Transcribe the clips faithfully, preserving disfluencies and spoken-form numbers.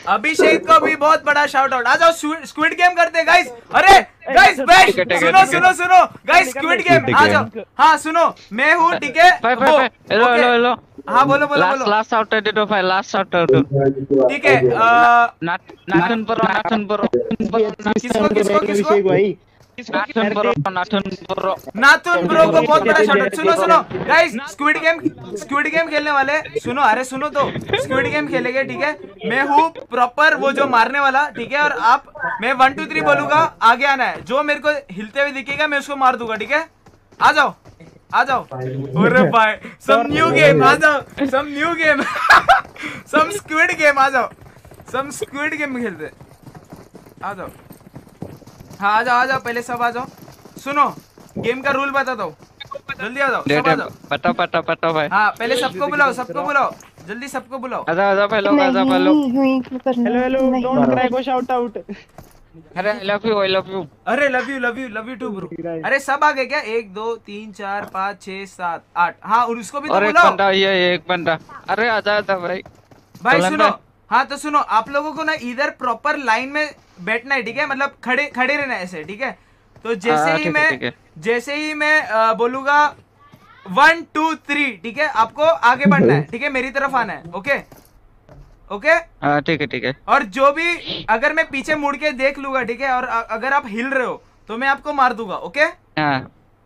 अभिषेक को भी बहुत बड़ा शाउट आउट। आ जाओ स्क्विड गेम करते हैं गाइस। अरे गाइस बैश सुनो सुनो सुनो गाइस स्क्विड गेम आ जाओ। हाँ सुनो मैं हूँ ठीक है। हेलो हेलो हेलो हाँ बोलो बोलो बोलो। लास्ट आउट है तो भाई लास्ट आउट है ठीक है। नाथन ब्रो नाथन ब्रो किसको किसको किसको भाई Nathan bro Nathan bro Nathan bro को बहुत बड़ा शाउट आउट। सुनो सुनो guys squid game squid game खेलने वाले सुनो। अरे सुनो तो स्क्विड गेम खेलेंगे ठीक है। मैं हूँ प्रॉपर वो जो मारने वाला ठीक है। और आप मैं वन टू थ्री बोलूंगा आगे आना है। जो मेरे को हिलते हुए दिखेगा मैं उसको मार दूंगा ठीक है। आ जाओ आ जाओ। अरे भाई सम न्यू गेम आ जाओ। Some new game some squid game आ जाओ। सम स्क्विड गेम खेलते आ जाओ। हाँ आ जाओ आ जाओ पहले सब आ जाओ। सुनो गेम का रूल बता दो जल्दी आ जाओ सब आ जाओ। पता पता पता भाई। हाँ पहले सबको बुलाओ सबको बुलाओ जल्दी सबको बुलाओ। आजा आजा पहले आजा पहले। हेलो हेलो डोंट क्राई को शाउट आउट। अरे I love you I love you. अरे love you love you love you too bro. अरे सब आ गए क्या? एक दो तीन चार पाँच छह सात आठ। हाँ और उसको भी तो और एक बुलाओ। बंदा ये एक बंदा। अरे आजा आजा भाई भाई सुनो। हाँ तो सुनो आप लोगों को ना इधर प्रॉपर लाइन में बैठना है ठीक है। मतलब खड़े खड़े रहना है ऐसे ठीक है। तो जैसे ही मैं जैसे ही मैं बोलूंगा वन टू थ्री ठीक है आपको आगे बढ़ना है ठीक है। मेरी तरफ आना है ओके ओके। हाँ ठीक है ठीक है। और जो भी अगर मैं पीछे मुड़ के देख लूंगा ठीक है। और अगर आप हिल रहे हो तो मैं आपको मार दूंगा ओके। हाँ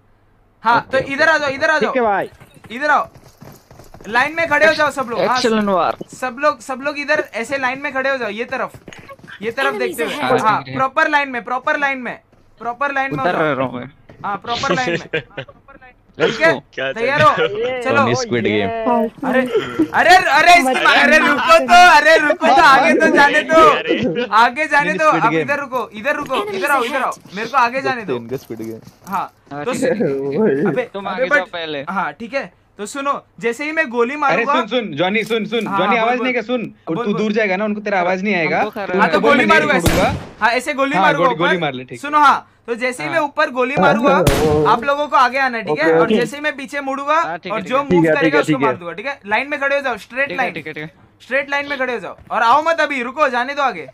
हाँ तो इधर आ जाओ इधर आ जाओ भाई इधर आओ। लाइन में खड़े हो जाओ सब लोग। Excellent war. सब लोग सब लोग इधर ऐसे लाइन में खड़े हो जाओ। ये तरफ ये तरफ देखते हुए। हाँ प्रॉपर लाइन में प्रॉपर लाइन में प्रॉपर लाइन में। हाँ प्रॉपर लाइन में ठीक है। तैयार हो चलो स्क्विड गेम। अरे अरे अरे अरे रुको तो अरे रुको तो आगे तो जाने दो आगे जाने दो। अब इधर रुको इधर रुको इधर आओ इधर आओ मेरे को आगे जाने दो। Squid game. हाँ तो अबे तुम आगे जाओ पहले। हाँ ठीक है तो सुनो जैसे ही मैं गोली मारूंगा। अरे सुन सुन जॉनी सुन सुन जॉनी आवाज नहीं क्या सुन। तू दूर जाएगा ना उनको तेरा आवाज नहीं आएगा। हाँ तो गोली मारूंगा ऐसे। हाँ ऐसे गोली मारूंगा गोली मार ले ठीक। सुनो हाँ तो जैसे ही मैं ऊपर गोली मारूंगा आप लोगों को आगे आना है ठीक है। और जैसे ही मैं पीछे मुड़ूंगा और जो मूव करेगा उसको मार दूंगा ठीक है। लाइन में खड़े हो जाओ स्ट्रेट लाइन स्ट्रेट लाइन में खड़े हो जाओ। और आओ मत अभी रुको जाने दो आगे।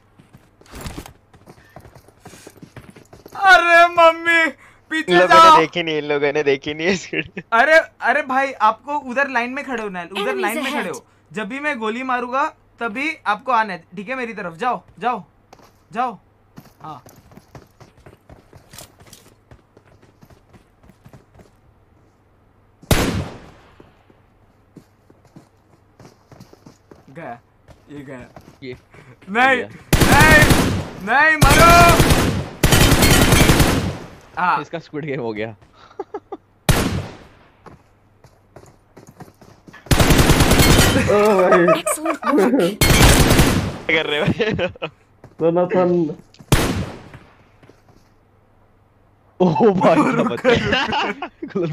अरे मम्मी पीछे जाओ। देखी नहीं इन लोगों ने देखी नहीं। अरे अरे भाई आपको उधर लाइन में खड़े होना है। उधर लाइन में खड़े हो। जब भी मैं गोली मारूंगा तभी आपको आना है ठीक है। मेरी तरफ जाओ जाओ जाओ। हाँ गया ये गया ये नहीं नहीं नहीं मरो। हाँ इसका स्क्विड गेम हो गया। कर रहे भाई जोनाथन। ओह भाई क्या बच्चा।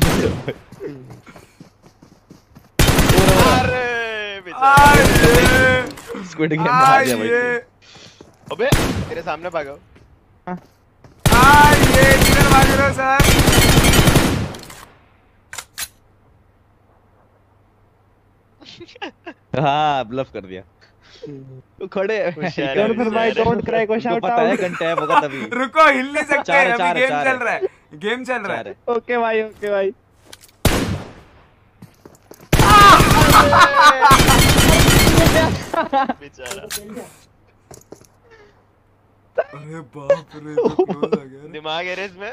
अरे बेचारा स्क्विड गेम आ गया भाई। अबे तेरे सामने भागो। हाँ ये किधर भाग रहे हो सर? हाँ ब्लफ कर दिया। तो खड़े फिर भाई डोंट क्राई को शाउट पता है आउट। घंटे है होगा तभी। रुको हिल नहीं सकते चार है, अभी चार है, गेम चार चल है। रहा है गेम चल रहा है। ओके भाई ओके भाई। बेचारा अरे बाप रे तो क्लोज आ गया। दिमाग है रे इसमें।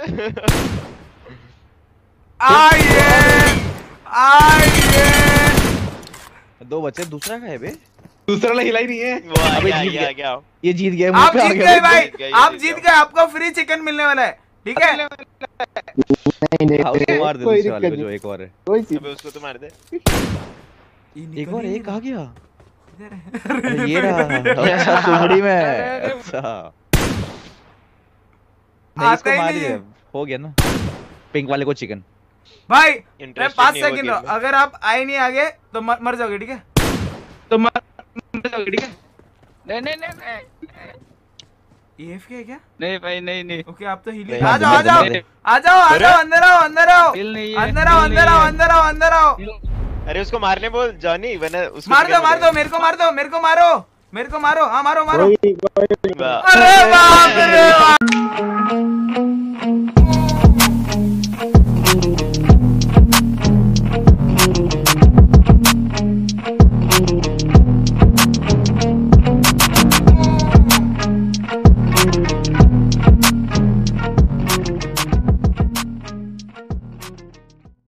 आइए आइए। दो बच्चे दूसरा का है बे। दूसरा वाला हिला ही नहीं है। वो आ अबे गया आ जीत गया आ गया। गया। ये जीत गया। आप जीत गए भाई गए, आप जीत जीत गए। गए। आपको फ्री चिकन मिलने वाला है ठीक है। नहीं नहीं हाँ, उसको मार दे कोई दूसरे वाले को दिक्कत जो एक और है। कोई चीज अबे उसको तो मार दे। एक और एक आ गया। इधर अरे ये रहा। अच्छा सुमड़ी में। अच्छा नहीं आता इसको ही मार नहीं दिया है। हो गया ना। पिंक वाले को चिकन। भाई मैं Interested पाँच नहीं हुआ सेकंड game में। अगर आप आए नहीं आगे तो मर, मर जाओगे ठीक है। तो मर जाओगे ठीक है। नहीं नहीं नहीं नहीं एएफके है क्या? नहीं भाई नहीं नहीं। ओके आप तो हिली। नहीं, आ जाओ आ नहीं, जाओ नहीं, आ जाओ आ जाओ अंदर आओ अंदर आओ हिल नहीं है, अंदर आओ हिल अंदर नहीं आओ है। अंदर आओ अंदर आओ। अरे उसको मारने बोल जॉनी वरना उसको मार दो चिकन मार दो मिलेगा। मेरे को मार दो मेरे को मारो मेरे को मारो, हाँ मारो मारो। कोई- कोई- वाह। अरे बाप रे बाप।